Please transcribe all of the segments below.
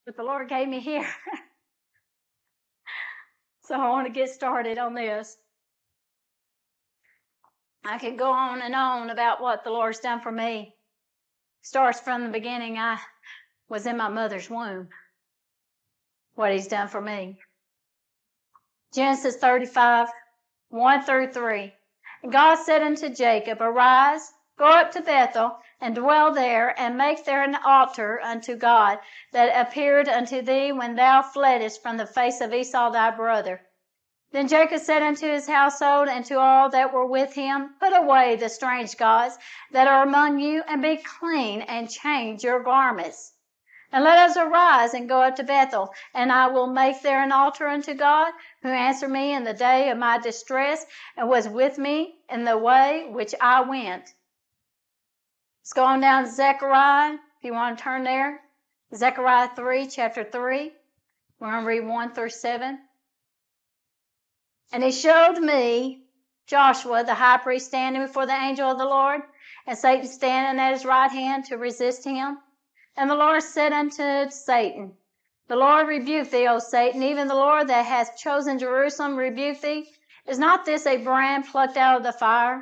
but the Lord gave me here. So I want to get started on this. I could go on and on about what the Lord's done for me. Starts from the beginning. I was in my mother's womb. What He's done for me. Genesis 35, 1 through 3. God said unto Jacob, Arise, go up to Bethel, and dwell there, and make there an altar unto God, that appeared unto thee when thou fleddest from the face of Esau thy brother. Then Jacob said unto his household and to all that were with him, Put away the strange gods that are among you, and be clean, and change your garments. And let us arise and go up to Bethel, and I will make there an altar unto God, who answered me in the day of my distress, and was with me in the way which I went. Let's go on down to Zechariah, if you want to turn there. Zechariah 3, chapter 3. We're going to read 1 through 7. And he showed me Joshua, the high priest, standing before the angel of the Lord, and Satan standing at his right hand to resist him. And the Lord said unto Satan, The Lord rebuke thee, O Satan, even the Lord that hath chosen Jerusalem rebuke thee. Is not this a brand plucked out of the fire?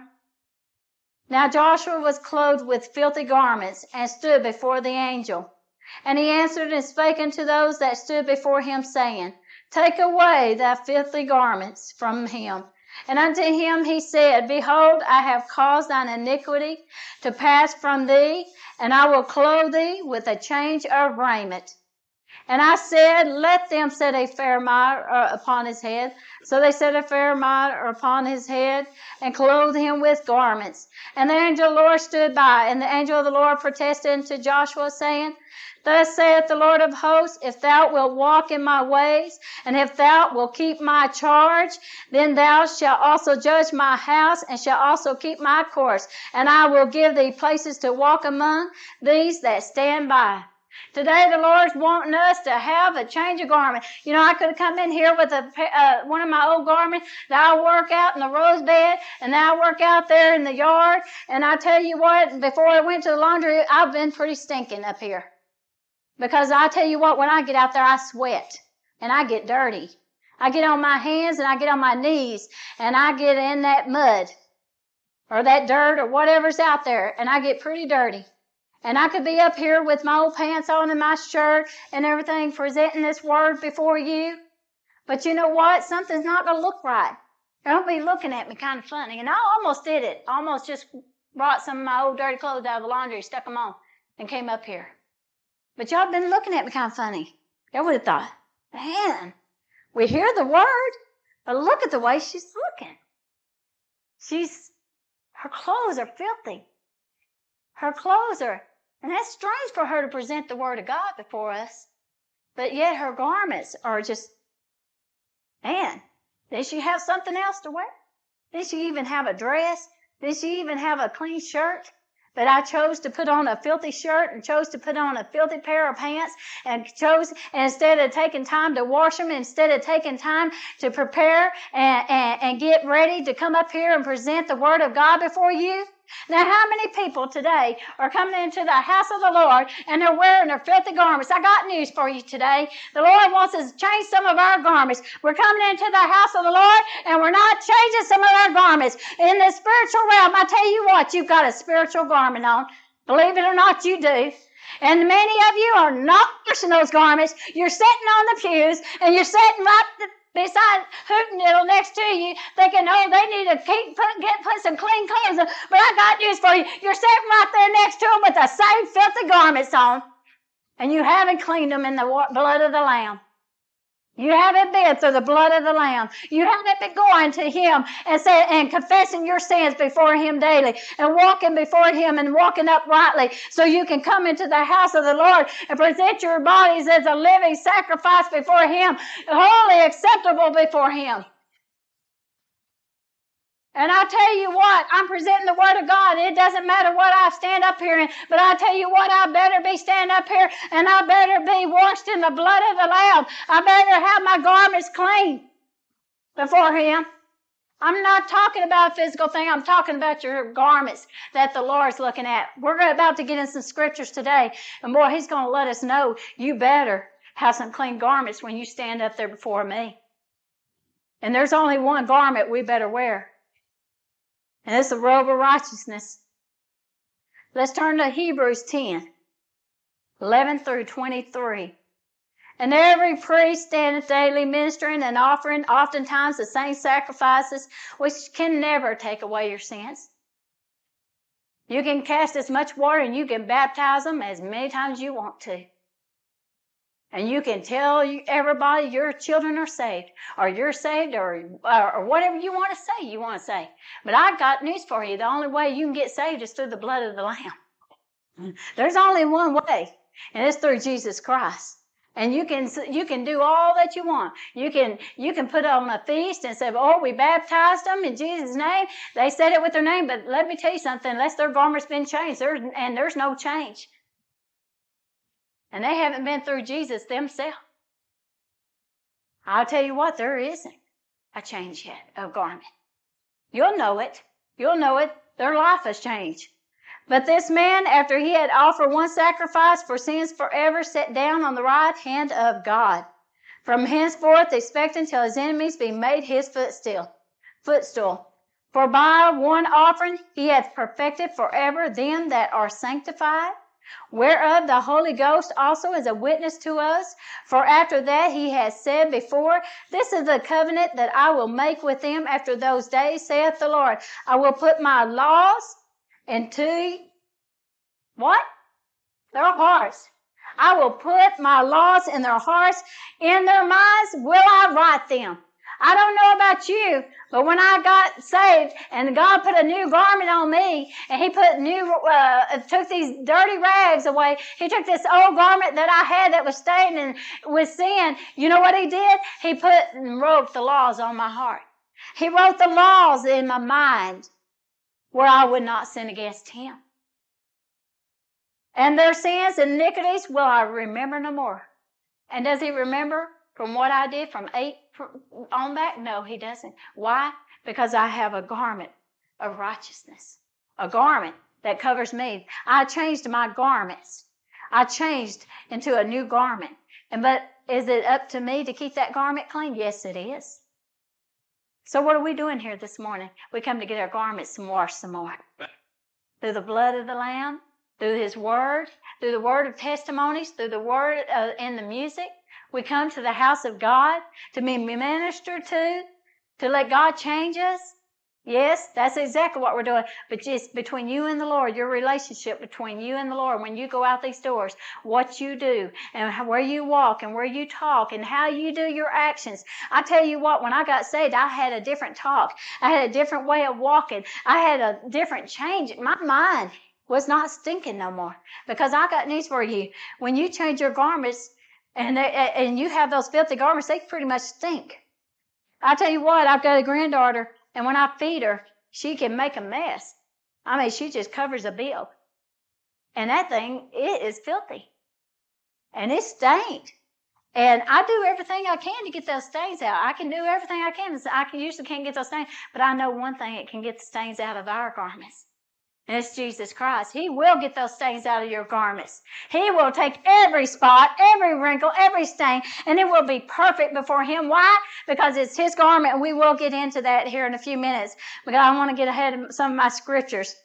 Now Joshua was clothed with filthy garments, and stood before the angel. And he answered and spake unto those that stood before him, saying, Take away thy filthy garments from him. And unto him he said, Behold, I have caused thine iniquity to pass from thee, and I will clothe thee with a change of raiment. And I said, Let them set a fair mitre upon his head. So they set a fair mitre upon his head, and clothed him with garments. And the angel of the Lord stood by, and the angel of the Lord protested unto Joshua, saying, Thus saith the Lord of hosts, If thou wilt walk in my ways, and if thou wilt keep my charge, then thou shalt also judge my house, and shalt also keep my course. And I will give thee places to walk among these that stand by. Today the Lord's wanting us to have a change of garment. You know, I could have come in here with one of my old garments that I work out in the rose bed, and now I work out there in the yard. And I tell you what, before I went to the laundry, I've been pretty stinking up here. Because I tell you what, when I get out there, I sweat and I get dirty. I get on my hands and I get on my knees and I get in that mud or that dirt or whatever's out there, and I get pretty dirty. And I could be up here with my old pants on and my shirt and everything presenting this word before you. But you know what? Something's not going to look right. Don't be looking at me kind of funny. And I almost did it. I almost just brought some of my old dirty clothes out of the laundry, stuck them on, and came up here. But y'all been looking at me kind of funny. Y'all would have thought, man, we hear the word, but look at the way she's looking. Her clothes are filthy. Her clothes are, and that's strange for her to present the word of God before us. But yet her garments are just, man, did she have something else to wear? Did she even have a dress? Did she even have a clean shirt? But I chose to put on a filthy shirt and chose to put on a filthy pair of pants and instead of taking time to wash them, instead of taking time to prepare and get ready to come up here and present the Word of God before you. Now, how many people today are coming into the house of the Lord and they're wearing their filthy garments? I got news for you today. The Lord wants us to change some of our garments. We're coming into the house of the Lord and we're not changing some of our garments. In the spiritual realm, I tell you what, you've got a spiritual garment on. Believe it or not, you do. And many of you are not washing those garments. You're sitting on the pews and you're sitting right beside Hooteniddle next to you, thinking, oh, they need to put some clean clothes on. But I got news for you. You're sitting right there next to them with the same filthy garments on, and you haven't cleaned them in the blood of the Lamb. You haven't been through the blood of the Lamb. You haven't been going to Him and confessing your sins before Him daily and walking before Him and walking uprightly so you can come into the house of the Lord and present your bodies as a living sacrifice before Him, wholly acceptable before Him. And I tell you what, I'm presenting the Word of God. It doesn't matter what I stand up here in, but I tell you what, I better be standing up here and I better be washed in the blood of the Lamb. I better have my garments clean before Him. I'm not talking about a physical thing. I'm talking about your garments that the Lord's looking at. We're about to get in some scriptures today. And boy, He's going to let us know you better have some clean garments when you stand up there before me. And there's only one garment we better wear. And it's the robe of righteousness. Let's turn to Hebrews 10, 11 through 23. And every priest standeth daily ministering and offering oftentimes the same sacrifices, which can never take away your sins. You can cast as much water and you can baptize them as many times as you want to. And you can tell everybody your children are saved, or you're saved, or whatever you want to say, But I've got news for you. The only way you can get saved is through the blood of the Lamb. There's only one way, and it's through Jesus Christ. And you can do all that you want. You can put on a feast and say, oh, we baptized them in Jesus' name. They said it with their name, but let me tell you something, unless their garment's been changed, there's no change. And they haven't been through Jesus themselves. I'll tell you what, there isn't a change yet of garment. You'll know it. You'll know it. Their life has changed. But this man, after he had offered one sacrifice for sins forever, sat down on the right hand of God. From henceforth expecting till his enemies be made his footstool. For by one offering he hath perfected forever them that are sanctified, whereof the Holy Ghost also is a witness to us. For after that he has said before, this is the covenant that I will make with them after those days, saith the Lord. I will put my laws into what? Their hearts. I will put my laws in their hearts. In their minds will I write them. I don't know about you, but when I got saved and God put a new garment on me and he put took these dirty rags away, he took this old garment that I had that was stained with sin. You know what he did? He wrote the laws on my heart. He wrote the laws in my mind where I would not sin against him. And their sins and iniquities will I remember no more. And does he remember from what I did from 8 on back? No, he doesn't. Why? Because I have a garment of righteousness. A garment that covers me. I changed my garments. I changed into a new garment. But is it up to me to keep that garment clean? Yes, it is. So what are we doing here this morning? We come to get our garments and wash some more. Through the blood of the Lamb, through his word, through the word of testimonies, through the word in the music. We come to the house of God to be ministered to let God change us. Yes, that's exactly what we're doing. But just between you and the Lord, your relationship between you and the Lord, when you go out these doors, what you do and where you walk and where you talk and how you do your actions. I tell you what, when I got saved, I had a different talk. I had a different way of walking. I had a different change. My mind was not stinking no more. Because I got news for you. When you change your garments and you have those filthy garments, they pretty much stink. I tell you what, I've got a granddaughter, and when I feed her, she can make a mess. I mean, she just covers a bill. And that thing, it is filthy. And it's stained. And I do everything I can to get those stains out. I can do everything I can. Usually can't get those stains. But I know one thing, it can get the stains out of our garments. And it's Jesus Christ. He will get those stains out of your garments. He will take every spot, every wrinkle, every stain, and it will be perfect before him. Why? Because it's his garment, and we will get into that here in a few minutes. But I want to get ahead of some of my scriptures.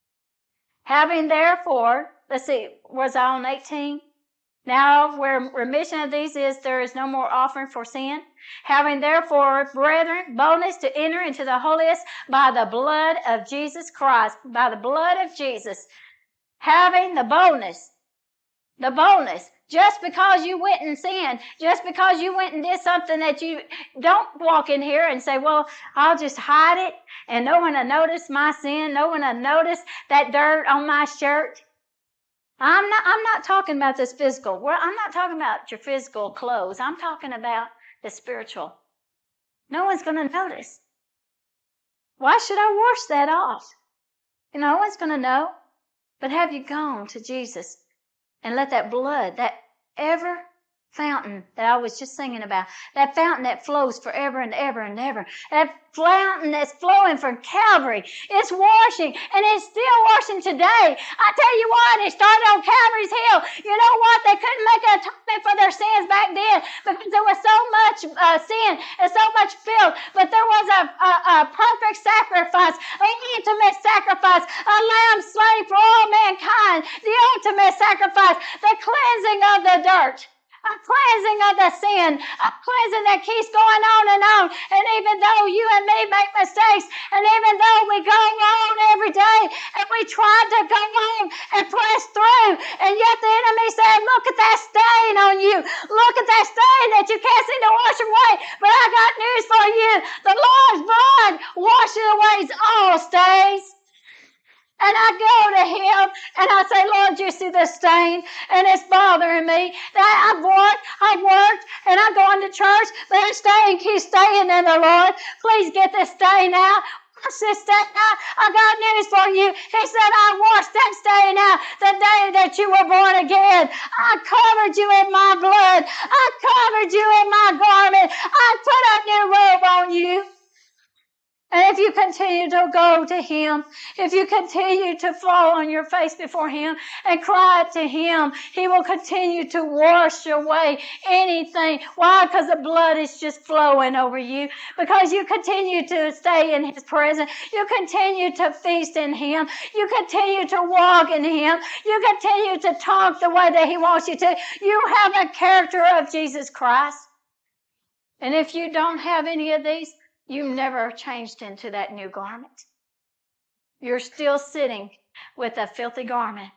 Having therefore, let's see, was I on 18? Now, where remission of these is, there is no more offering for sin. Having therefore, brethren, boldness to enter into the holiest by the blood of Jesus Christ, by the blood of Jesus. Having the boldness. Just because you went and sinned, just because you went and did something that you don't walk in here and say, well, I'll just hide it and no one will notice my sin, no one will notice that dirt on my shirt. I'm not talking about this physical. I'm not talking about your physical clothes. I'm talking about the spiritual. No one's going to notice. Why should I wash that off? No one's going to know. But have you gone to Jesus and let that blood, that ever fountain that I was just singing about, that fountain that flows forever and ever and ever, that fountain that's flowing from Calvary, it's washing, and it's still washing today. I tell you what, it started on Calvary's Hill. You know what? They couldn't make an atonement for their sins back then because there was so much sin and so much filth, but there was a perfect sacrifice, an intimate sacrifice, a lamb slain for all mankind, the ultimate sacrifice, the cleansing of the dirt, a cleansing of the sin, a cleansing that keeps going on and on. And even though you and me make mistakes, and even though we go on every day, and we try to go on and press through, and yet the enemy said, look at that stain on you. Look at that stain that you can't seem to wash away. But I got news for you. The Lord's blood washes away all stains. And I go to him and I say, Lord, you see this stain and it's bothering me. I've worked and I'm going to church, but that stain keeps staying in the Lord. Please get this stain out. Wash this stain out. I got news for you. He said, I washed that stain out the day that you were born again. I covered you in my blood. I covered you in my garment. I put a new robe on you. And if you continue to go to him, if you continue to fall on your face before him and cry to him, he will continue to wash away anything. Why? Because the blood is just flowing over you. Because you continue to stay in his presence. You continue to feast in him. You continue to walk in him. You continue to talk the way that he wants you to. You have a character of Jesus Christ. And if you don't have any of these, you've never changed into that new garment. You're still sitting with a filthy garment.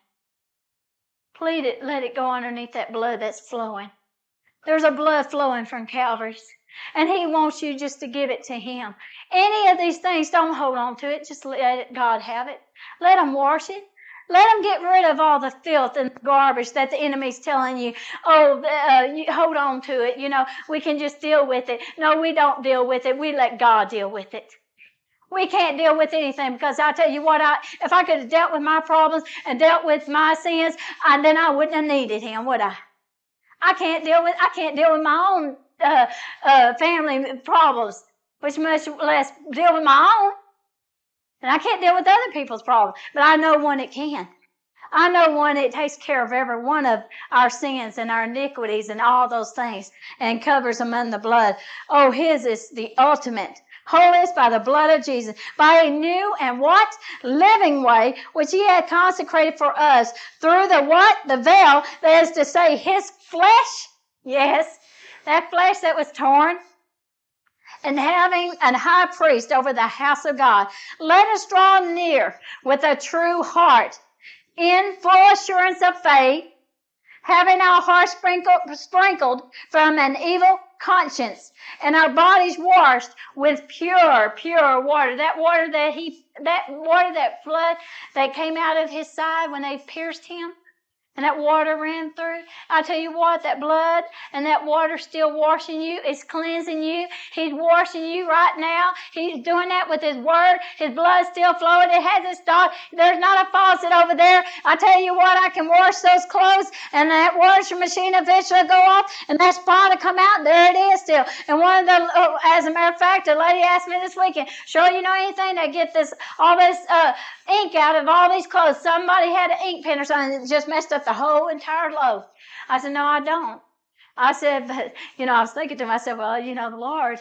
Plead it, let it go underneath that blood that's flowing. There's a blood flowing from Calvary's, and he wants you just to give it to him. Any of these things, don't hold on to it. Just let God have it. Let him wash it. Let him get rid of all the filth and garbage that the enemy's telling you, you hold on to it. You know, we can just deal with it. No, we don't deal with it. We let God deal with it. We can't deal with anything because I tell you what, if I could have dealt with my problems and dealt with my sins, then I wouldn't have needed him, would I? I can't deal with my own family problems, which much less deal with my own. And I can't deal with other people's problems, but I know one that can. I know one that takes care of every one of our sins and our iniquities and all those things and covers them in the blood. Oh, his is the ultimate. Holiness by the blood of Jesus, by a new and what? Living way, which he had consecrated for us through the what? The veil, that is to say, his flesh. Yes, that flesh that was torn. And having an high priest over the house of God, let us draw near with a true heart, in full assurance of faith, having our hearts sprinkled from an evil conscience, and our bodies washed with pure water. That water that flood that came out of his side when they pierced him, and that water ran through. I tell you what, that blood and that water still washing you. It's cleansing you. He's washing you right now. He's doing that with his word. His blood's still flowing. It hasn't stopped. There's not a faucet over there. I tell you what, I can wash those clothes and that washing machine eventually go off and that spot will come out. There it is still. And as a matter of fact, a lady asked me this weekend, sure you know anything to get all this ink out of all these clothes? Somebody had an ink pen or something that just messed up the whole entire loaf. I said, no, I don't. I said, but, I was thinking to myself, well, the Lord,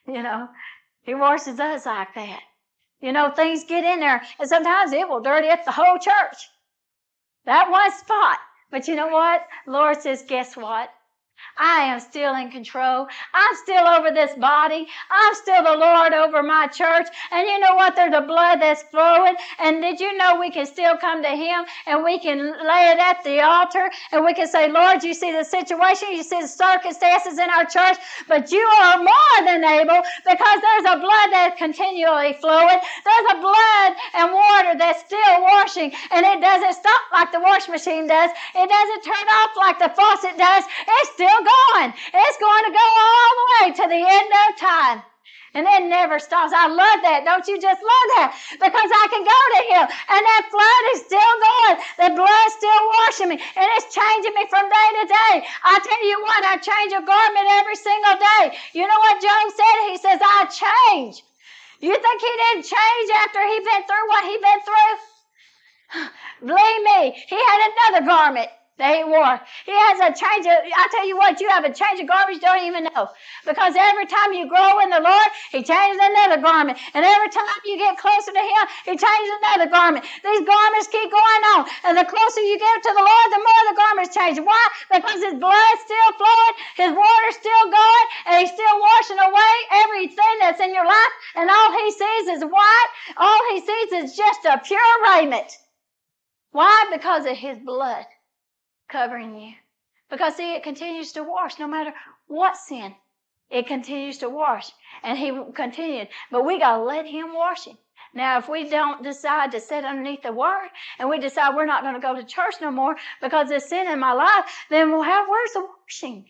he washes us like that. Things get in there, and sometimes it will dirty up the whole church. That one spot. But you know what? The Lord says, guess what? I am still in control. I'm still over this body. I'm still the Lord over my church. And you know what? There's a blood that's flowing. And did you know we can still come to him and we can lay it at the altar and we can say, Lord, you see the situation, you see the circumstances in our church, but you are more than able because there's a blood that's continually flowing. There's a blood and water that's still washing, and it doesn't stop like the wash machine does. It doesn't turn off like the faucet does. It's still going. It's going to go all the way to the end of time. And it never stops. I love that. Don't you just love that? Because I can go to Him. And that flood is still going. The blood's still washing me. And it's changing me from day to day. I tell you what, I change a garment every single day. You know what Job said? He says, I change. You think he didn't change after he been through what he been through? Believe me, he had another garment that he wore. He has a change of, I tell you what, you have a change of garment you don't even know. Because every time you grow in the Lord, He changes another garment. And every time you get closer to Him, He changes another garment. These garments keep going on. And the closer you get to the Lord, the more the garments change. Why? Because His blood's still flowing, His water's still going, and He's still washing away everything that's in your life. And all He sees is white. All He sees is just a pure raiment. Why? Because of His blood covering you. Because see, it continues to wash no matter what sin. It continues to wash. And He continued. But we got to let Him wash it. Now, if we don't decide to sit underneath the Word and we decide we're not going to go to church no more because there's sin in my life, then where's the washing?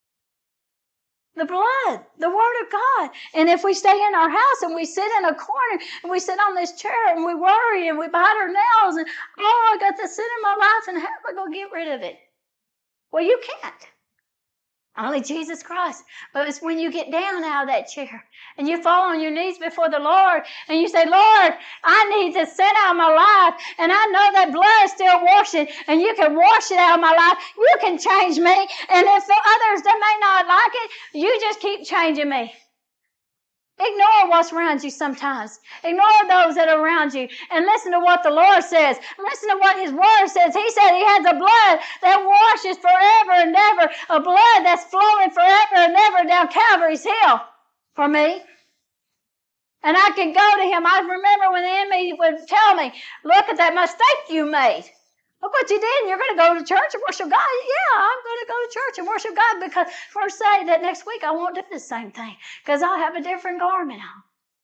The blood, the Word of God. And if we stay in our house and we sit in a corner and we sit on this chair and we worry and we bite our nails and, I got this sin in my life and how am I going to get rid of it? Well, you can't. Only Jesus Christ. But it's when you get down out of that chair and you fall on your knees before the Lord and you say, Lord, I need this sin out of my life. And I know that blood is still washing and you can wash it out of my life. You can change me. And if the others that may not like it, you just keep changing me. Ignore what's around you sometimes. Ignore those that are around you and listen to what the Lord says. Listen to what His Word says. He said He has a blood that washes forever and ever, a blood that's flowing forever and ever down Calvary's hill for me. And I can go to Him. I remember when the enemy would tell me, look at that mistake you made. Look what you did. And you're going to go to church and worship God. Yeah, I'm going to go to church and worship God because first say that next week I won't do the same thing because I'll have a different garment on.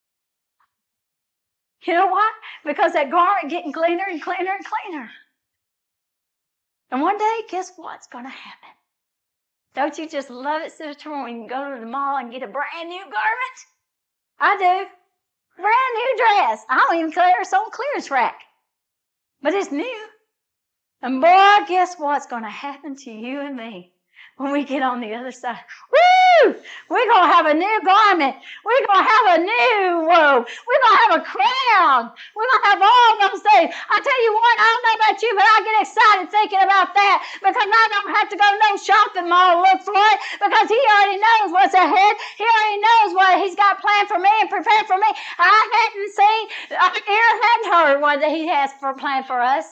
You know why? Because that garment getting cleaner and cleaner and cleaner. And one day, guess what's going to happen? Don't you just love it, Sister, when you can go to the mall and get a brand new garment? I do. Brand new dress. I don't even care it's on clearance rack. But it's new. And boy, guess what's going to happen to you and me when we get on the other side? Woo! We're going to have a new garment. We're going to have a new robe. We're going to have a crown. We're going to have all those things. I tell you what, I don't know about you, but I get excited thinking about that because I don't have to go to no shopping mall to look for it because He already knows what's ahead. He already knows what He's got planned for me and prepared for me. I hadn't seen, our ear hadn't heard what He has planned for us.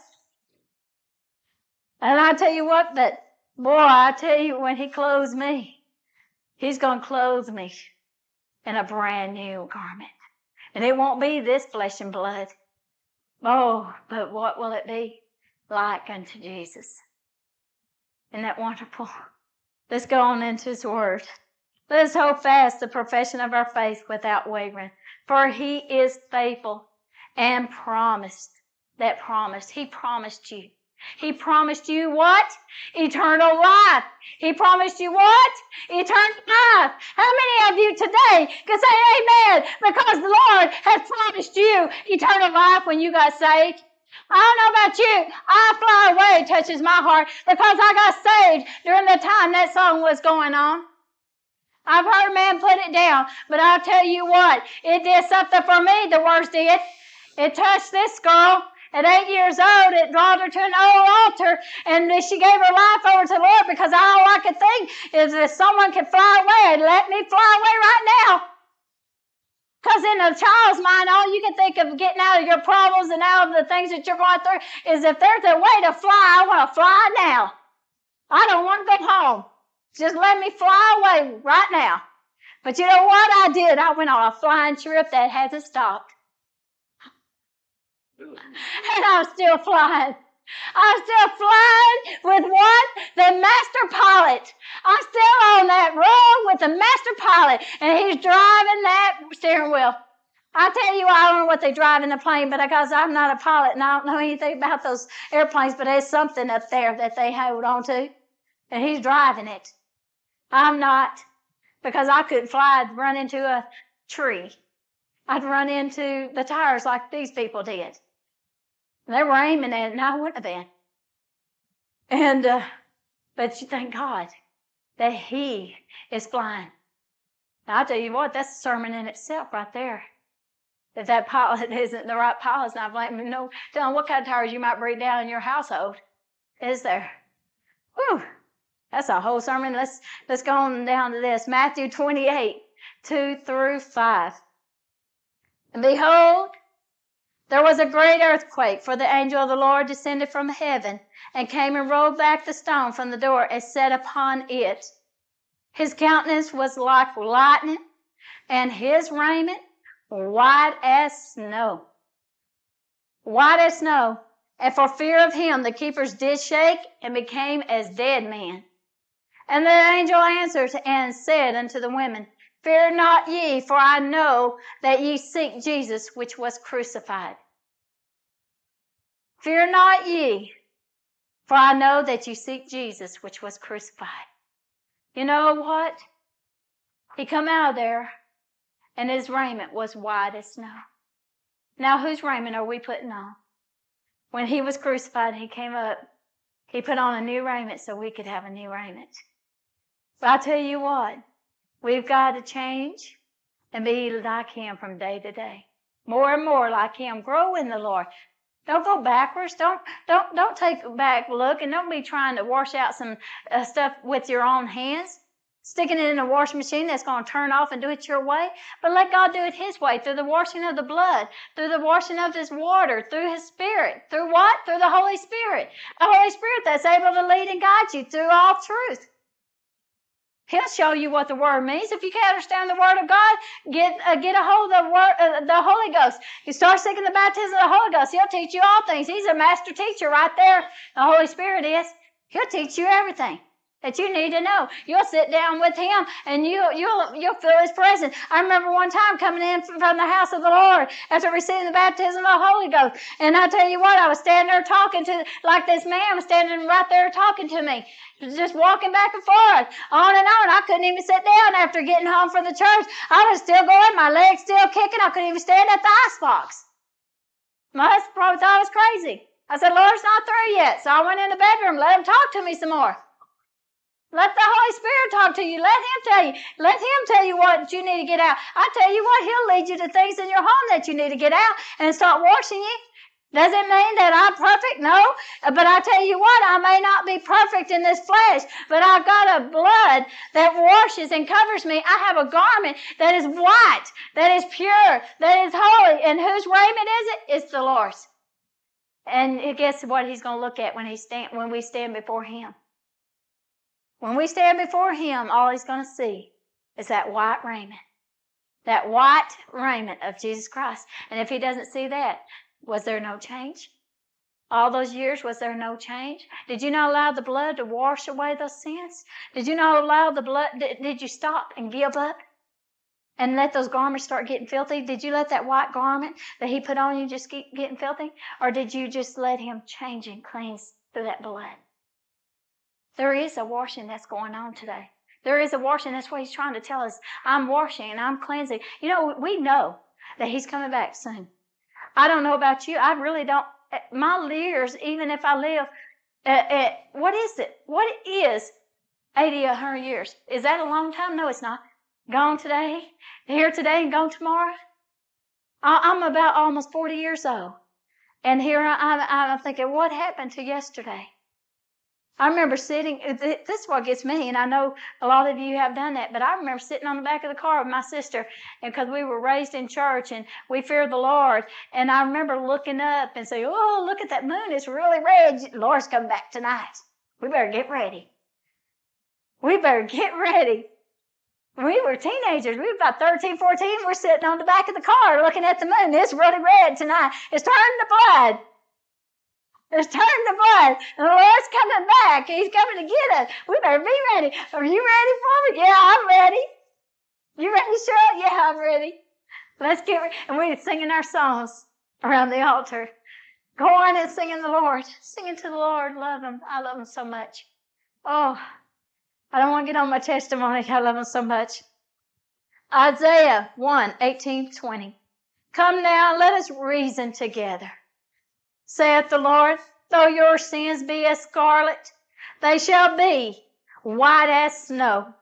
And I tell you what, but boy, I tell you, when He clothes me, He's going to clothe me in a brand new garment. And it won't be this flesh and blood. Oh, but what will it be? Like unto Jesus. Isn't that wonderful? Let's go on into His Word. Let us hold fast the profession of our faith without wavering. For He is faithful and promised that promise. He promised you. He promised you what? Eternal life. He promised you what? Eternal life. How many of you today can say amen? Because the Lord has promised you eternal life when you got saved. I don't know about you. I Fly Away touches my heart because I got saved during the time that song was going on. I've heard man put it down, but I'll tell you what, it did something for me, the words did. It touched this girl. At 8 years old, it brought her to an old altar, and she gave her life over to the Lord because all I could think is if someone could fly away, let me fly away right now. Because in a child's mind, all you can think of getting out of your problems and out of the things that you're going through is if there's a way to fly, I want to fly now. I don't want to go home. Just let me fly away right now. But you know what I did? I went on a flying trip that hasn't stopped. And I'm still flying. I'm still flying with what? The master pilot. I'm still on that road with the master pilot, and he's driving that steering wheel. I tell you, I don't know what they drive in the plane, but because I'm not a pilot and I don't know anything about those airplanes, but there's something up there that they hold on to, and he's driving it. I'm not, because I could fly, run into tree. I'd run into the tires like these people did. They were aiming at it, and I wouldn't have been. And, but you thank God that He is blind. Now, I tell you what, that's a sermon in itself right there. That pilot isn't the right pilot, not blaming. No, telling what kind of tires you might break down in your household. Is there? Whew. That's a whole sermon. Let's go on down to this. Matthew 28, 2-5. And behold, there was a great earthquake, for the angel of the Lord descended from heaven and came and rolled back the stone from the door and sat upon it. His countenance was like lightning, and his raiment white as snow. White as snow. And for fear of him, the keepers did shake and became as dead men. And the angel answered and said unto the women, Fear not ye, for I know that ye seek Jesus, which was crucified. Fear not ye, for I know that you seek Jesus, which was crucified. You know what? He come out of there, and his raiment was white as snow. Now, whose raiment are we putting on? When he was crucified, he came up. He put on a new raiment so we could have a new raiment. But I tell you what, we've got to change and be like him from day to day. More and more like him. Grow in the Lord. Don't go backwards. Don't take a back look, and don't be trying to wash out some stuff with your own hands. Sticking it in a washing machine that's going to turn off and do it your way. But let God do it His way, through the washing of the blood, through the washing of His water, through His Spirit. Through what? Through the Holy Spirit. The Holy Spirit that's able to lead and guide you through all truth. He'll show you what the Word means. If you can't understand the Word of God, get a hold of the Word, the Holy Ghost. You start seeking the baptism of the Holy Ghost. He'll teach you all things. He's a master teacher right there. The Holy Spirit is. He'll teach you everything that you need to know. You'll sit down with him and you'll feel his presence. I remember one time coming in from the house of the Lord after receiving the baptism of the Holy Ghost. And I tell you what, I was standing there talking to, like this man was standing right there talking to me. Just walking back and forth, on and on. I couldn't even sit down after getting home from the church. I was still going, my legs still kicking. I couldn't even stand at the icebox. My husband probably thought I was crazy. I said, Lord's not through yet. So I went in the bedroom, let him talk to me some more. Let the Holy Spirit talk to you. Let Him tell you. Let Him tell you what you need to get out. I tell you what, He'll lead you to things in your home that you need to get out and start washing you. Does it mean that I'm perfect? No. But I tell you what, I may not be perfect in this flesh, but I've got a blood that washes and covers me. I have a garment that is white, that is pure, that is holy. And whose raiment is it? It's the Lord's. And guess what He's going to look at when we stand before Him? When we stand before Him, all He's going to see is that white raiment. That white raiment of Jesus Christ. And if He doesn't see that, was there no change? All those years, was there no change? Did you not allow the blood to wash away those sins? Did you not allow the blood, did you stop and give up and let those garments start getting filthy? Did you let that white garment that He put on you just keep getting filthy? Or did you just let Him change and cleanse through that blood? There is a washing that's going on today. There is a washing. That's what He's trying to tell us. I'm washing and I'm cleansing. You know, we know that He's coming back soon. I don't know about you. I really don't. My years, even if I live what is it? What is 80, 100 years? Is that a long time? No, it's not. Gone today, here today, and gone tomorrow. I'm about almost 40 years old. And here I'm thinking, what happened to yesterday? I remember sitting, this is what gets me, and I know a lot of you have done that, but I remember sitting on the back of the car with my sister, and because we were raised in church, and we feared the Lord, and I remember looking up and saying, oh, look at that moon, it's really red. The Lord's coming back tonight. We better get ready. We better get ready. We were teenagers. We were about 13, 14. We're sitting on the back of the car looking at the moon. It's really red tonight. It's turning to blood. It's turning to blood. And the Lord's coming back. He's coming to get us. We better be ready. Are you ready for me? Yeah, I'm ready. You ready, Cheryl? Yeah, I'm ready. Let's get ready. And we were singing our songs around the altar. Go on and singing the Lord. Singing to the Lord. Love Him. I love Him so much. Oh, I don't want to get on my testimony. I love Him so much. Isaiah 1:18-20. Come now, let us reason together. Saith the Lord, though your sins be as scarlet, they shall be white as snow.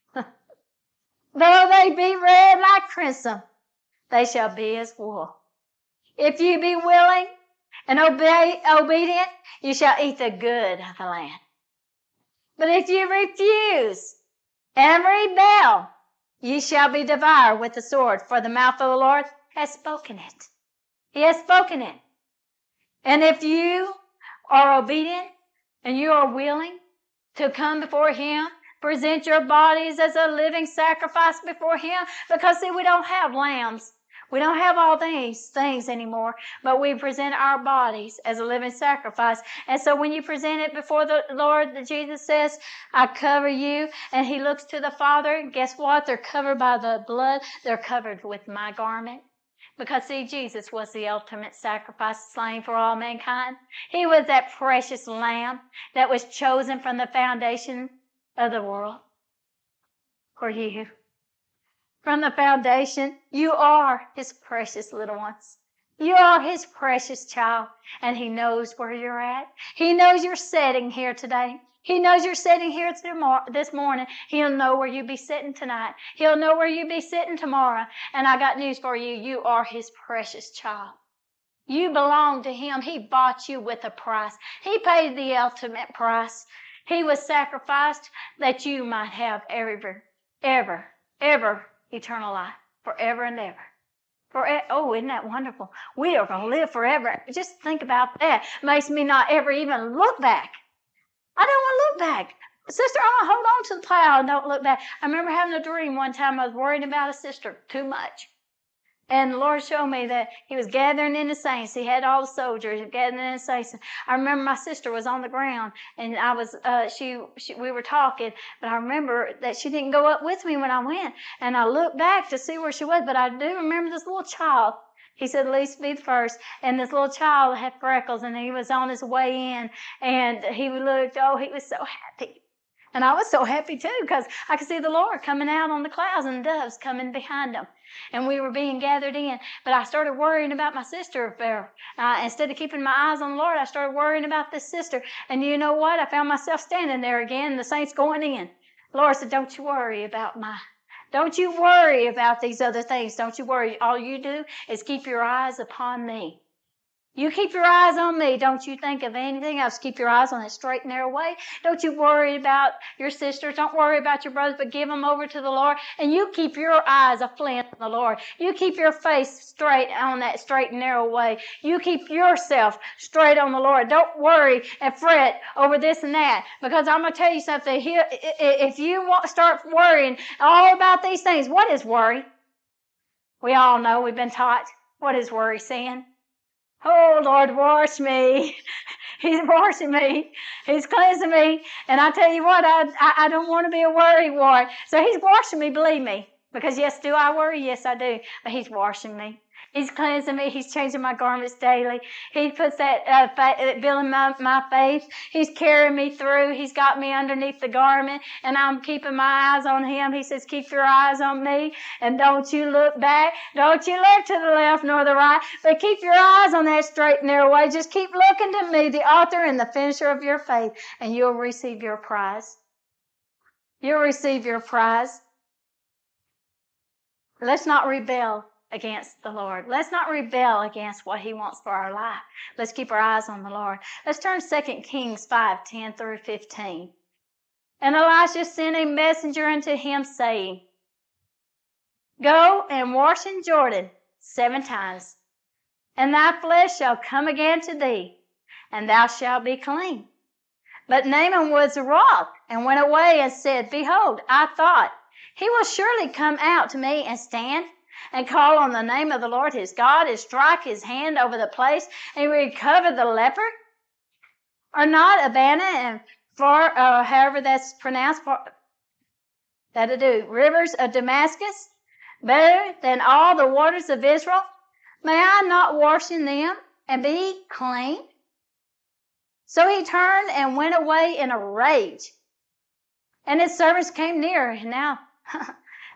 Though they be red like crimson, they shall be as wool. If you be willing and obedient, you shall eat the good of the land. But if you refuse and rebel, ye shall be devoured with the sword, for the mouth of the Lord has spoken it. He has spoken it. And if you are obedient and you are willing to come before Him, present your bodies as a living sacrifice before Him, because see, we don't have lambs. We don't have all these things anymore, but we present our bodies as a living sacrifice. And so when you present it before the Lord, Jesus says, I cover you, and He looks to the Father. Guess what? They're covered by the blood. They're covered with my garment. Because see, Jesus was the ultimate sacrifice slain for all mankind. He was that precious lamb that was chosen from the foundation of the world for you. From the foundation, you are His precious little ones. You are His precious child, and He knows where you're at. He knows you're sitting here today. He knows you're sitting here this morning. He'll know where you'll be sitting tonight. He'll know where you'll be sitting tomorrow. And I got news for you. You are His precious child. You belong to Him. He bought you with a price. He paid the ultimate price. He was sacrificed that you might have ever eternal life, forever and ever. Oh, isn't that wonderful? We are going to live forever. Just think about that. Makes me not ever even look back. I don't want to look back. Sister, I'm going to hold on to the plow and don't look back. I remember having a dream one time. I was worried about a sister too much. And the Lord showed me that He was gathering in the saints. He had all the soldiers gathering in the saints. I remember my sister was on the ground, and I was, we were talking, but I remember that she didn't go up with me when I went. And I looked back to see where she was, but I do remember this little child. He said, at least be the first. And this little child had freckles, and he was on his way in, and he looked, he was so happy. And I was so happy too, because I could see the Lord coming out on the clouds and doves coming behind him. And we were being gathered in. But I started worrying about my sister there. Instead of keeping my eyes on the Lord, I started worrying about this sister. And you know what? I found myself standing there again, and the saints going in. The Lord said, don't you worry about these other things. Don't you worry. All you do is keep your eyes upon me. You keep your eyes on me. Don't you think of anything else. Keep your eyes on that straight and narrow way. Don't you worry about your sisters. Don't worry about your brothers, but give them over to the Lord. And you keep your eyes aflint on the Lord. You keep your face straight on that straight and narrow way. You keep yourself straight on the Lord. Don't worry and fret over this and that. Because I'm going to tell you something. If you start worrying all about these things, what is worry? We all know, we've been taught. What is worry, sin? Oh, Lord, wash me. He's washing me. He's cleansing me. And I tell you what, I don't want to be a worry wart. So He's washing me, believe me. Because yes, do I worry? Yes, I do. But He's washing me. He's cleansing me. He's changing my garments daily. He puts that building my faith. He's carrying me through. He's got me underneath the garment, and I'm keeping my eyes on Him. He says, keep your eyes on me, and don't you look back. Don't you look to the left nor the right, but keep your eyes on that straight and narrow way. Just keep looking to me, the author and the finisher of your faith, and you'll receive your prize. You'll receive your prize. Let's not rebel against the Lord. Let's not rebel against what He wants for our life. Let's keep our eyes on the Lord. Let's turn to 2 Kings 5:10-15. And Elisha sent a messenger unto him, saying, Go and wash in Jordan 7 times, and thy flesh shall come again to thee, and thou shalt be clean. But Naaman was wroth, and went away and said, Behold, I thought, he will surely come out to me and stand and call on the name of the Lord his God, and strike his hand over the place, and recover the leper? Are not Abana and however that's pronounced, that'll do, rivers of Damascus better than all the waters of Israel? May I not wash in them and be clean? So he turned and went away in a rage. And his servants came near. And now,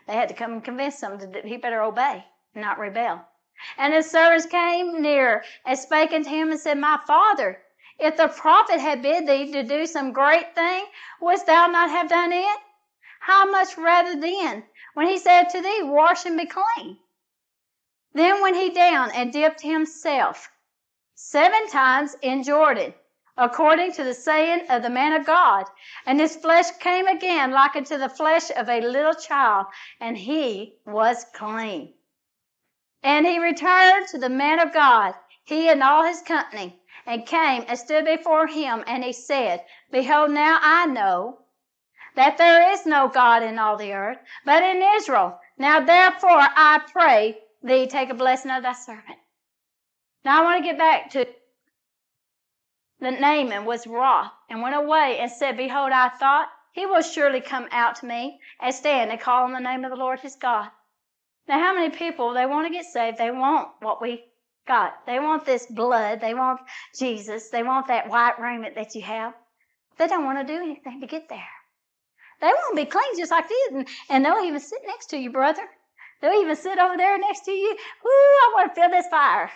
They had to come and convince him that he better obey, not rebel. And his servants came near and spake unto him and said, My father, if the prophet had bid thee to do some great thing, wouldst thou not have done it? How much rather then, when he said to thee, Wash and be clean? Then went he down and dipped himself 7 times in Jordan, according to the saying of the man of God. And his flesh came again like unto the flesh of a little child, and he was clean. And he returned to the man of God, he and all his company, and came and stood before him, and he said, Behold, now I know that there is no God in all the earth, but in Israel. Now therefore I pray thee, take a blessing of thy servant. Now I want to get back to that Naaman was wroth and went away and said, Behold, I thought he will surely come out to me and stand and call on the name of the Lord his God. Now how many people, they want to get saved, they want what we got. They want this blood, they want Jesus, they want that white raiment that you have. They don't want to do anything to get there. They want to be clean just like this, and they'll even sit next to you, brother. They'll even sit over there next to you. Ooh, I want to feel this fire.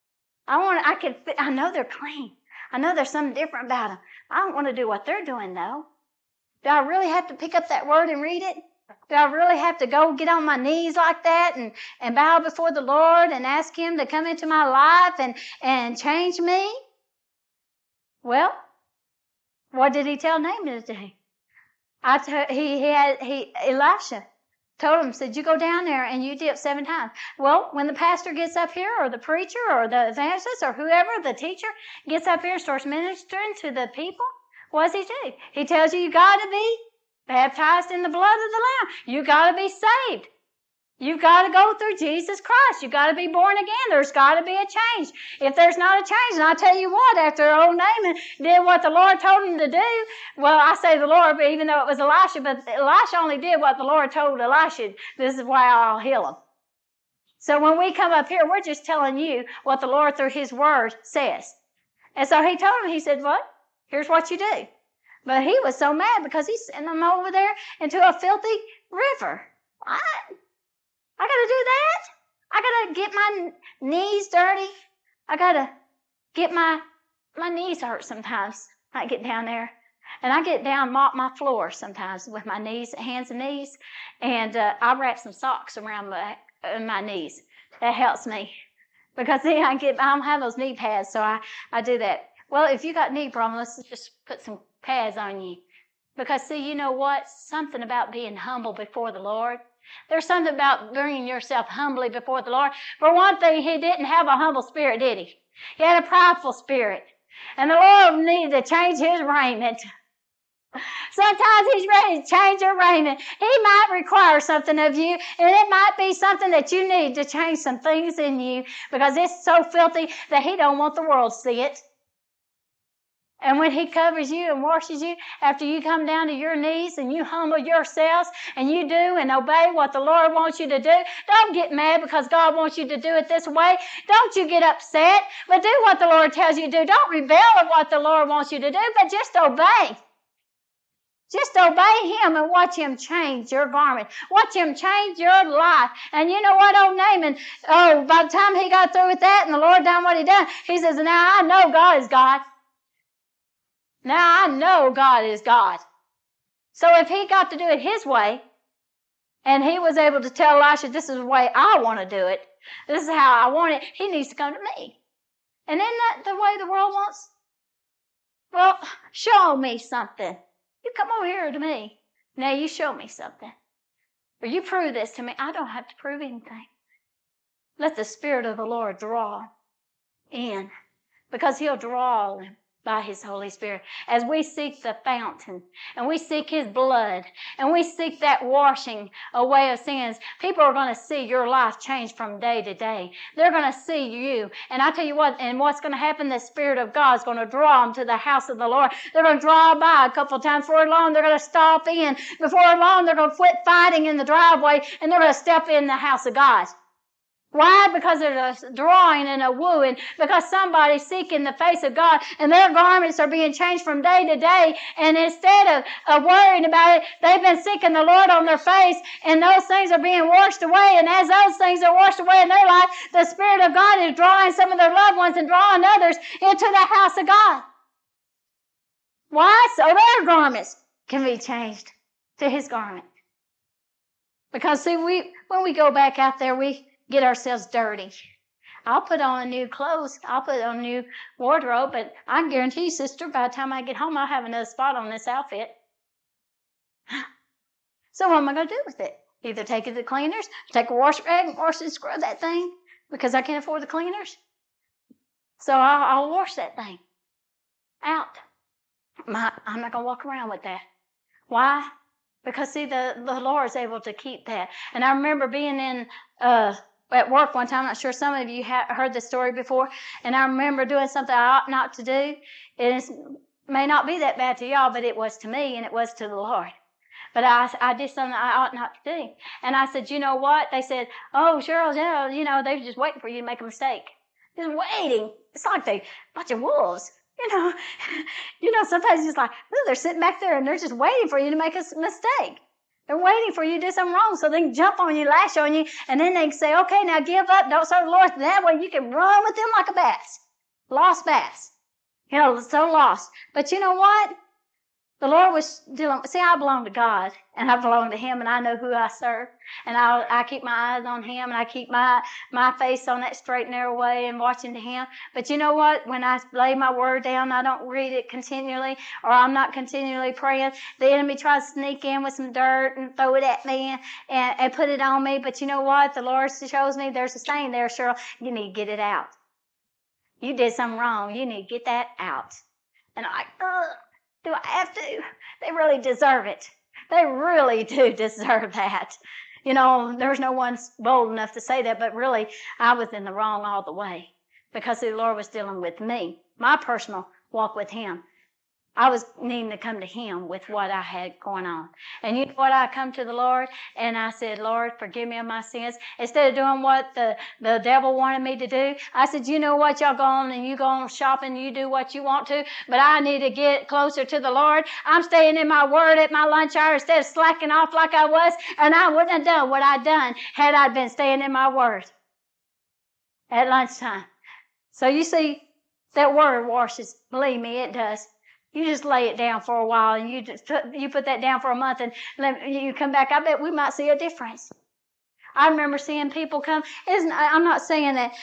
I know they're clean. I know there's something different about them. I don't want to do what they're doing, though. Do I really have to pick up that word and read it? Do I really have to go get on my knees like that and bow before the Lord and ask him to come into my life and change me? Well, what did he tell Naaman to do? Elisha told him, said, you go down there and you dip 7 times. Well, when the pastor gets up here, or the preacher, or the evangelist, or whoever, the teacher, gets up here and starts ministering to the people, what does he do? He tells you got to be baptized in the blood of the Lamb. You got to be saved. You've got to go through Jesus Christ. You've got to be born again. There's got to be a change. If there's not a change, and I tell you what, after old Naaman did what the Lord told him to do, well, I say the Lord, but even though it was Elisha, but Elisha only did what the Lord told Elisha. This is why I'll heal him. So when we come up here, we're just telling you what the Lord through his word says. And so he told him, he said, what? Here's what you do. But he was so mad because he sent them over there into a filthy river. What? I got to do that? I got to get my knees dirty? I got to get my knees hurt sometimes. I get down there. And I get down, mop my floor sometimes with my knees, hands and knees. And I wrap some socks around my knees. That helps me. Because then I don't have those knee pads, so I do that. Well, if you got knee problems, let's just put some pads on you. Because see, you know what? Something about being humble before the Lord. There's something about bringing yourself humbly before the Lord. For one thing, he didn't have a humble spirit, did he? He had a prideful spirit. And the Lord needed to change his raiment. Sometimes he's ready to change your raiment. He might require something of you, and it might be something that you need to change some things in you because it's so filthy that he don't want the world to see it. And when he covers you and washes you, after you come down to your knees and you humble yourselves and you do and obey what the Lord wants you to do, don't get mad because God wants you to do it this way. Don't you get upset, but do what the Lord tells you to do. Don't rebel at what the Lord wants you to do, but just obey. Just obey him and watch him change your garment. Watch him change your life. And you know what, old Naaman, by the time he got through with that and the Lord done what he done, he says, now I know God is God. Now I know God is God. So if he got to do it his way, and he was able to tell Elisha, this is the way I want to do it, this is how I want it, he needs to come to me. And isn't that the way the world wants? Well, show me something. You come over here to me. Now you show me something. Or you prove this to me. I don't have to prove anything. Let the Spirit of the Lord draw in, because he'll draw them by his Holy Spirit. As we seek the fountain, and we seek his blood, and we seek that washing away of sins, people are going to see your life change from day to day. They're going to see you. And I tell you what, and what's going to happen, the Spirit of God is going to draw them to the house of the Lord. They're going to drive by a couple of times. Before long, they're going to stop in. Before long, they're going to quit fighting in the driveway, and they're going to step in the house of God. Why? Because there's a drawing and a wooing, because somebody's seeking the face of God, and their garments are being changed from day to day, and instead of worrying about it, they've been seeking the Lord on their face, and those things are being washed away, and as those things are washed away in their life, the Spirit of God is drawing some of their loved ones and drawing others into the house of God. Why? So their garments can be changed to His garment. Because see, when we go back out there, we get ourselves dirty. I'll put on new clothes. I'll put on a new wardrobe, but I can guarantee you, sister, by the time I get home, I'll have another spot on this outfit. So what am I going to do with it? Either take it to the cleaners, take a wash rag and wash and scrub that thing because I can't afford the cleaners. So I'll wash that thing out. I'm not going to walk around with that. Why? Because, see, the Lord is able to keep that. And I remember being in at work one time. I'm not sure some of you heard this story before. And I remember doing something I ought not to do. It may not be that bad to y'all, but it was to me, and it was to the Lord. But I did something I ought not to do. And I said, you know what? They said, oh, Cheryl, they're just waiting for you to make a mistake. Just waiting. It's like a bunch of wolves. Sometimes it's like, they're sitting back there and they're just waiting for you to make a mistake. They're waiting for you to do something wrong so they can jump on you, lash on you, and then they can say, okay, now give up, don't serve the Lord. That way you can run with them like a bass. Lost bass. So lost. But you know what? The Lord was dealing, see, I belong to God, and I belong to Him, and I know who I serve. And I keep my eyes on Him, and I keep my face on that straight and narrow way and watching to Him. But you know what? When I lay my word down, I don't read it continually, or I'm not continually praying. The enemy tries to sneak in with some dirt and throw it at me and put it on me. But you know what? The Lord shows me there's a stain there, Cheryl. You need to get it out. You did something wrong. You need to get that out. And I'm like, ugh. Do I have to? They really deserve it. They really do deserve that. There's no one bold enough to say that, but really, I was in the wrong all the way because the Lord was dealing with me, my personal walk with Him. I was needing to come to Him with what I had going on. And you know what? I come to the Lord and I said, Lord, forgive me of my sins. Instead of doing what the devil wanted me to do, I said, you know what? Y'all go on and you go on shopping, you do what you want to, but I need to get closer to the Lord. I'm staying in my word at my lunch hour instead of slacking off like I was, and I wouldn't have done what I'd done had I been staying in my word at lunchtime. So you see, that word washes. Believe me, it does. You just lay it down for a while, and you put that down for a month, and you come back. I bet we might see a difference. I remember seeing people come. I'm not saying that,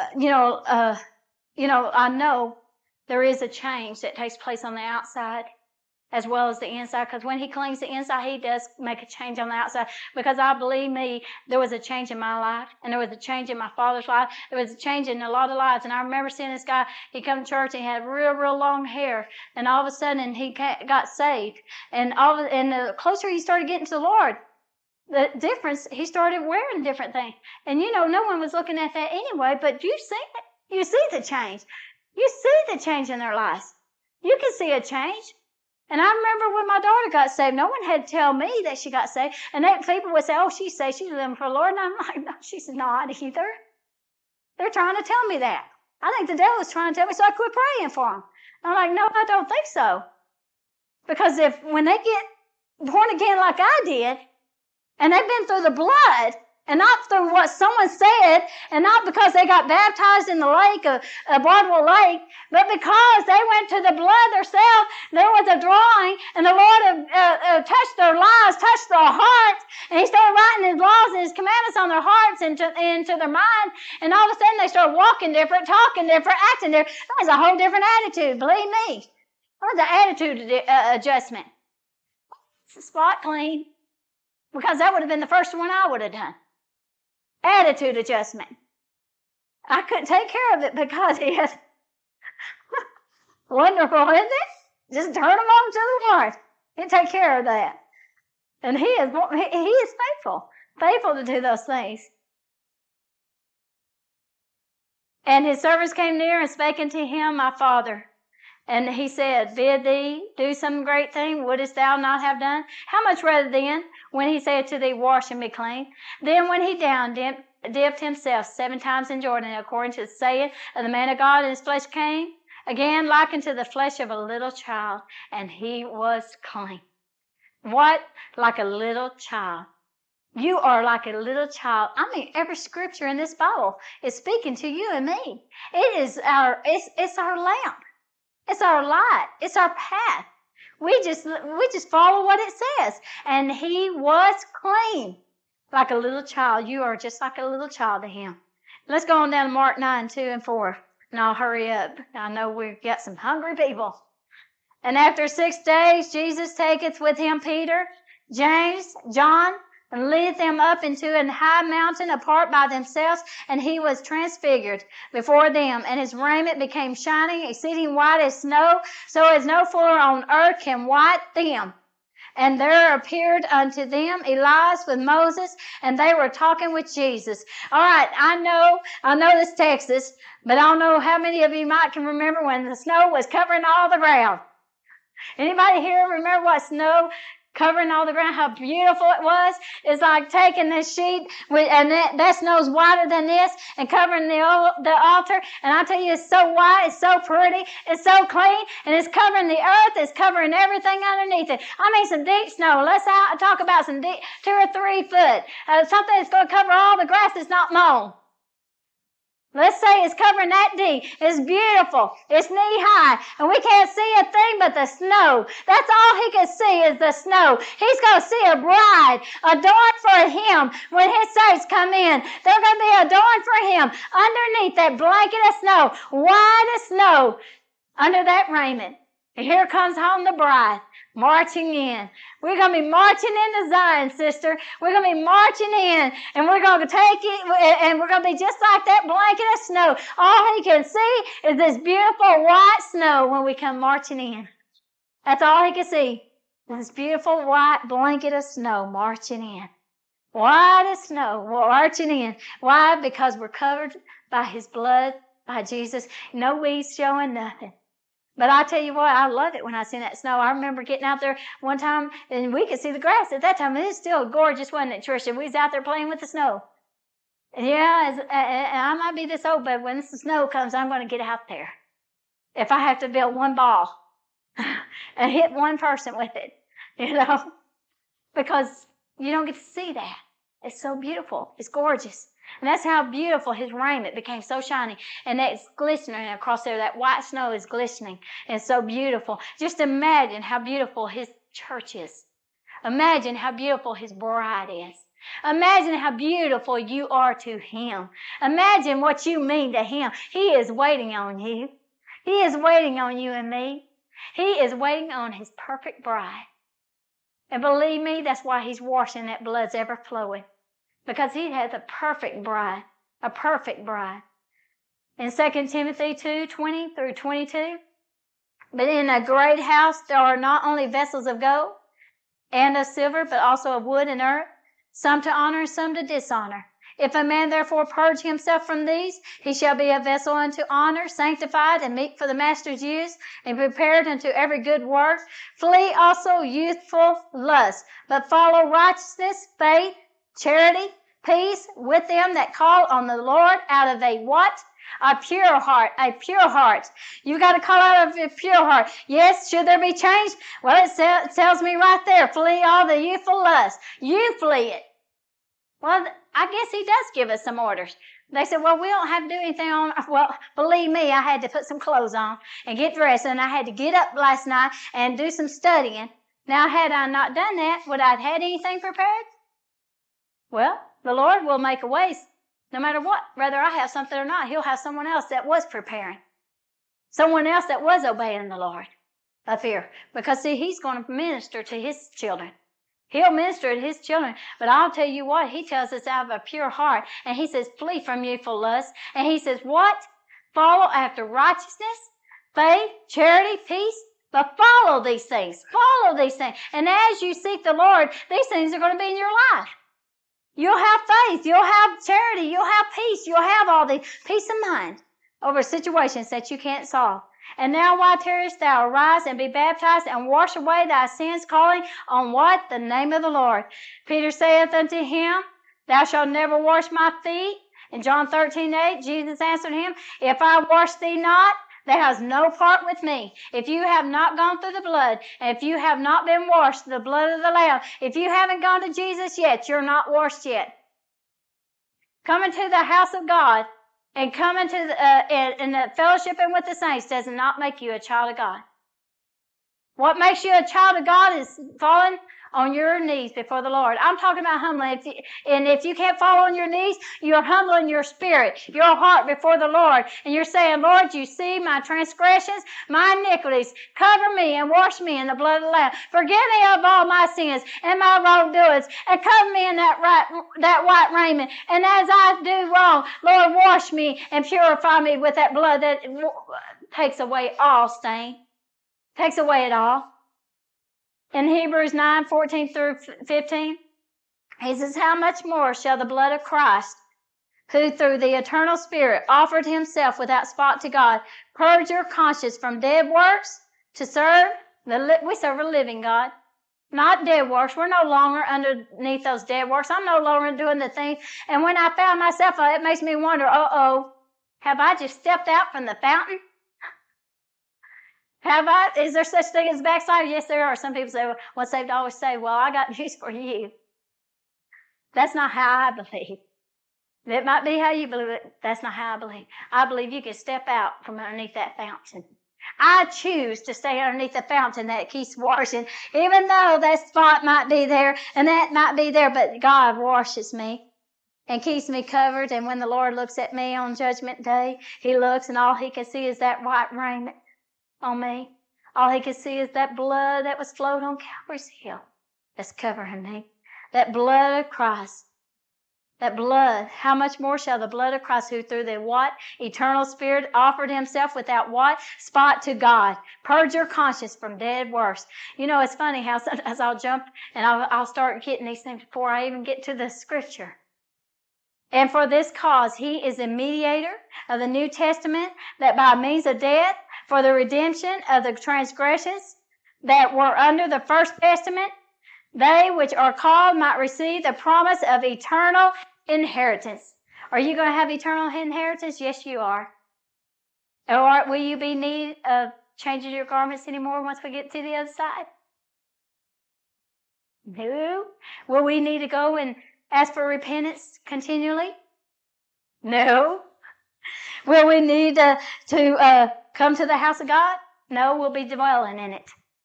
I know there is a change that takes place on the outside as well as the inside, because when He cleans the inside, He does make a change on the outside. Because I believe me, there was a change in my life, and there was a change in my father's life. There was a change in a lot of lives. And I remember seeing this guy, he come to church, and he had real, real long hair, and all of a sudden he got saved. And the closer he started getting to the Lord, the difference, he started wearing different things. And no one was looking at that anyway, but you see it. You see the change. You see the change in their lives. You can see a change. And I remember when my daughter got saved, no one had to tell me that she got saved. And people would say, oh, she's saved, she's living for the Lord. And I'm like, no, she's not either. They're trying to tell me that. I think the devil is trying to tell me, so I quit praying for them. I'm like, no, I don't think so. Because when they get born again like I did, and they've been through the blood, and not through what someone said, and not because they got baptized in the lake of Bardwell Lake, but because they went to the blood themselves, there was a drawing, and the Lord touched their lives, touched their hearts, and He started writing His laws and His commandments on their hearts and into their mind, and all of a sudden they started walking different, talking different, acting different. That was a whole different attitude, believe me. That was an attitude adjustment. It's a spot clean, because that would have been the first one I would have done. Attitude adjustment. I couldn't take care of it because He had wonderful, isn't it? Just turn them on to the Lord. He'll take care of that. And He is faithful to do those things. And His servants came near and spake unto Him, my Father. And He said, bid thee do some great thing, wouldest thou not have done? How much rather then, when He said to thee, wash and be clean? Then when He dipped himself 7 times in Jordan, according to the saying of the man of God, and his flesh came again likened to the flesh of a little child, and he was clean. What? Like a little child. You are like a little child. I mean, every scripture in this Bible is speaking to you and me. It's our lamp. It's our light. It's our path. We just follow what it says. And he was clean. Like a little child. You are just like a little child to him. Let's go on down to Mark 9, 2 and 4. And I'll hurry up. I know we've got some hungry people. And after 6 days, Jesus taketh with him Peter, James, John, and leadeth them up into an high mountain apart by themselves, and he was transfigured before them, and his raiment became shining, exceeding white as snow, so as no fuller on earth can white them. And there appeared unto them Elias with Moses, and they were talking with Jesus. All right, I know this Texas, but I don't know how many of you might can remember when the snow was covering all the ground. Anybody here remember what snow covering all the ground, how beautiful it was? It's like taking this sheet, and that snow's whiter than this, and covering the altar. And I tell you, it's so white, it's so pretty, it's so clean, and it's covering the earth, it's covering everything underneath it. I mean, some deep snow. Let's talk about some deep, 2 or 3 foot. Something that's going to cover all the grass that's not mown. Let's say it's covering that deep. It's beautiful. It's knee high. And we can't see a thing but the snow. That's all he can see is the snow. He's going to see a bride adorned for him when his saints come in. They're going to be adorned for him underneath that blanket of snow, white as snow, under that raiment. And here comes home the bride, marching in. We're going to be marching into Zion, sister. We're going to be marching in, and we're going to take it, and we're going to be just like that blanket of snow. All he can see is this beautiful white snow when we come marching in. That's all he can see. This beautiful white blanket of snow marching in. White as snow marching in. Why? Because we're covered by his blood, by Jesus. No weeds showing, nothing. But I tell you what, I love it when I see that snow. I remember getting out there one time, and we could see the grass at that time. It was still gorgeous, wasn't it, Tricia? We was out there playing with the snow. And yeah, and I might be this old, but when the snow comes, I'm going to get out there. If I have to build one ball and hit one person with it, because you don't get to see that. It's so beautiful. It's gorgeous. And that's how beautiful his raiment became, so shiny. And it's glistening across there. That white snow is glistening and so beautiful. Just imagine how beautiful his church is. Imagine how beautiful his bride is. Imagine how beautiful you are to him. Imagine what you mean to him. He is waiting on you. He is waiting on you and me. He is waiting on his perfect bride. And believe me, that's why he's washing that blood's ever flowing. Because he has a perfect bride. A perfect bride. In 2 Timothy 2, 20 through 22. But in a great house there are not only vessels of gold and of silver, but also of wood and earth, some to honor and some to dishonor. If a man therefore purge himself from these, he shall be a vessel unto honor, sanctified and meet for the master's use, and prepared unto every good work. Flee also youthful lust, but follow righteousness, faith, charity, peace with them that call on the Lord out of a what? A pure heart, a pure heart. You got to call out of a pure heart. Yes, should there be change? Well, it tells me right there, flee all the youthful lust. You flee it. Well, I guess he does give us some orders. They said, well, we don't have to do anything on. Well, believe me, I had to put some clothes on and get dressed, and I had to get up last night and do some studying. Now, had I not done that, would I have had anything prepared? Well, the Lord will make a way no matter what. Whether I have something or not, he'll have someone else that was preparing. Someone else that was obeying the Lord up here. Because, see, he's going to minister to his children. He'll minister to his children. But I'll tell you what, he tells us out of a pure heart. And he says, flee from youthful lust. And he says, what? Follow after righteousness, faith, charity, peace. But follow these things. Follow these things. And as you seek the Lord, these things are going to be in your life. You'll have faith. You'll have charity. You'll have peace. You'll have all the peace of mind over situations that you can't solve. And now why tarriest thou? Arise and be baptized and wash away thy sins, calling on what? The name of the Lord. Peter saith unto him, Thou shalt never wash my feet. In John 13:8, Jesus answered him, If I wash thee not, thou hast no part with me. If you have not gone through the blood, and if you have not been washed, the blood of the Lamb, if you haven't gone to Jesus yet, you're not washed yet. Coming to the house of God and coming to the fellowshipping with the saints does not make you a child of God. What makes you a child of God is falling on your knees before the Lord. I'm talking about humbling. If you can't fall on your knees, you're humbling your spirit, your heart before the Lord. And you're saying, Lord, you see my transgressions, my iniquities. Cover me and wash me in the blood of the Lamb. Forgive me of all my sins and my wrongdoings. And cover me in that white raiment. And as I do wrong, Lord, wash me and purify me with that blood that takes away all stain. Takes away it all. In Hebrews 9:14 through 15, he says, How much more shall the blood of Christ, who through the eternal Spirit offered himself without spot to God, purge your conscience from dead works to serve we serve a living God, not dead works. We're no longer underneath those dead works. I'm no longer doing the thing. And when I found myself, it makes me wonder, have I just stepped out from the fountain? Is there such thing as backslider? Yes, there are. Some people say, once saved, always saved. Well, I got news for you. That's not how I believe. It might be how you believe it. That's not how I believe. I believe you can step out from underneath that fountain. I choose to stay underneath the fountain that keeps washing, even though that spot might be there and that might be there, but God washes me and keeps me covered. And when the Lord looks at me on Judgment Day, he looks and all he can see is that white raiment on me. All he can see is that blood that was flowed on Calvary's hill that's covering me. That blood of Christ. That blood. How much more shall the blood of Christ, who through the what? Eternal Spirit offered himself without what? Spot to God. Purge your conscience from dead works. You know, it's funny how sometimes I'll jump and I'll start getting these things before I even get to the scripture. And for this cause, he is a mediator of the New Testament, that by means of death, for the redemption of the transgressions that were under the first testament, they which are called might receive the promise of eternal inheritance. Are you going to have eternal inheritance? Yes, you are. Or will you be in need of changing your garments anymore once we get to the other side? No. Will we need to go and ask for repentance continually? No. Will we need to come to the house of God? No, we'll be dwelling in it.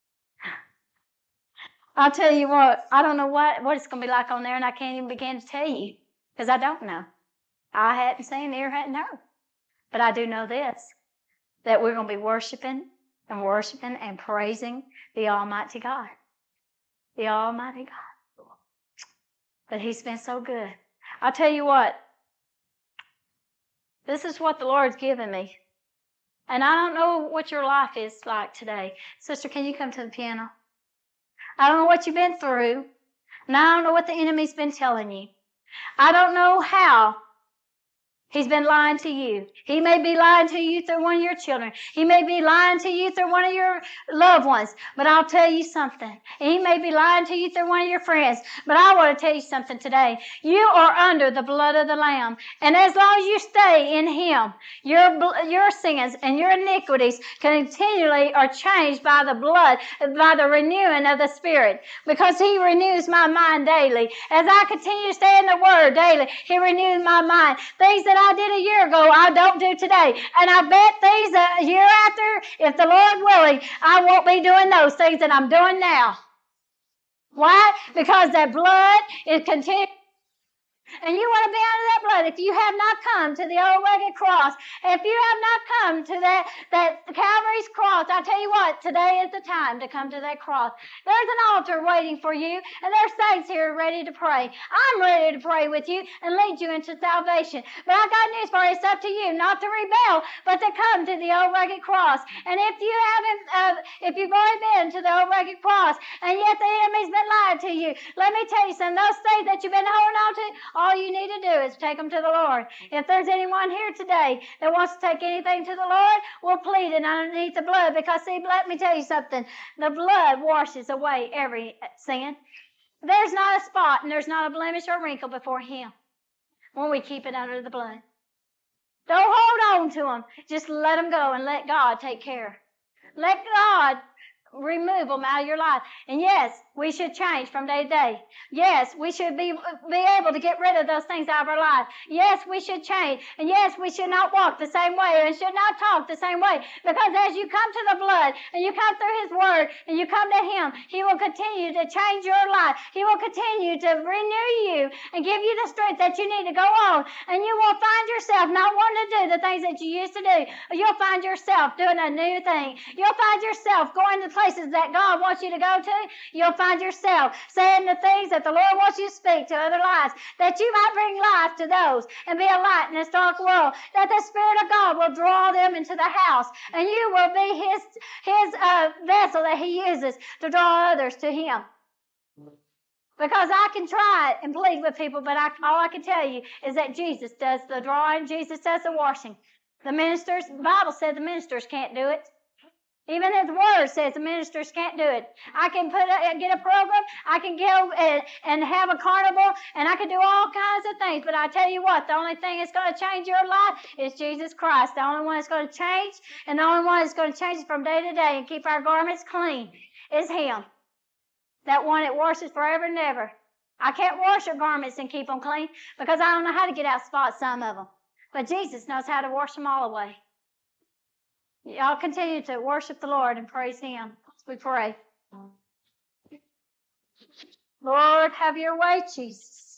I'll tell you what, I don't know what it's going to be like on there, and I can't even begin to tell you, because I don't know. I hadn't seen, ear hadn't heard. But I do know this, that we're going to be worshiping and praising the Almighty God. The Almighty God. But he's been so good. I'll tell you what, this is what the Lord's given me. And I don't know what your life is like today. Sister, can you come to the piano? I don't know what you've been through, and I don't know what the enemy's been telling you. I don't know how he's been lying to you. He may be lying to you through one of your children. He may be lying to you through one of your loved ones. But I'll tell you something. He may be lying to you through one of your friends. But I want to tell you something today. You are under the blood of the Lamb. And as long as you stay in him, your sins and your iniquities continually are changed by the blood, by the renewing of the Spirit. Because he renews my mind daily. As I continue to stay in the Word daily, he renews my mind. Things that I did a year ago, I don't do today. And I bet things a year after, if the Lord willing, I won't be doing those things that I'm doing now. Why? Because that blood is continuing. And you want to be under that blood. If you have not come to the old rugged cross, if you have not come to that Calvary's cross, I tell you what, today is the time to come to that cross. There's an altar waiting for you, and there's saints here ready to pray. I'm ready to pray with you and lead you into salvation. But I got news for you. It's up to you not to rebel, but to come to the old rugged cross. And if you haven't, if you've already been to the old rugged cross, and yet the enemy's been lying to you, let me tell you something. Those things that you've been holding on to, all you need to do is take them to the Lord. If there's anyone here today that wants to take anything to the Lord, we'll plead it underneath the blood. Because, see, let me tell you something. The blood washes away every sin. There's not a spot and there's not a blemish or wrinkle before Him when we keep it under the blood. Don't hold on to them. Just let them go and let God take care. Let God remove them out of your life. And yes, we should change from day to day. Yes, we should be able to get rid of those things out of our life. Yes, we should change. And yes, we should not walk the same way and should not talk the same way. Because as you come to the blood and you come through His Word and you come to Him, He will continue to change your life. He will continue to renew you and give you the strength that you need to go on. And you will find yourself not wanting to do the things that you used to do. You'll find yourself doing a new thing. You'll find yourself going to places that God wants you to go to. You'll find yourself saying the things that the Lord wants you to speak to other lives, that you might bring life to those and be a light in this dark world, that the Spirit of God will draw them into the house, and you will be His vessel that He uses to draw others to Him. Because I can try and plead with people, but all I can tell you is that Jesus does the drawing, Jesus does the washing. The ministers, the Bible said the ministers can't do it. Even His Word says the ministers can't do it. I can get a program, I can go and have a carnival, and I can do all kinds of things. But I tell you what, the only thing that's going to change your life is Jesus Christ. The only one that's going to change, and the only one that's going to change from day to day and keep our garments clean is Him. That one that washes forever and ever. I can't wash your garments and keep them clean because I don't know how to get out spots, some of them. But Jesus knows how to wash them all away. Y'all continue to worship the Lord and praise Him as we pray. Lord, have your way, Jesus.